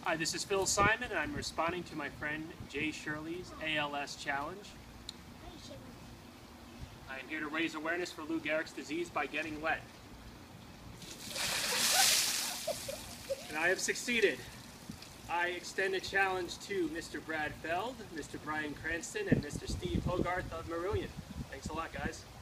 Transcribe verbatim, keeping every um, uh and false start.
Hi, this is Phil Simon, and I'm responding to my friend Jay Shirley's A L S challenge. I'm here to raise awareness for Lou Gehrig's disease by getting wet. And I have succeeded. I extend a challenge to Mister Brad Feld, Mister Bryan Cranston, and Mister Steve Hogarth of Marillion. Thanks a lot, guys.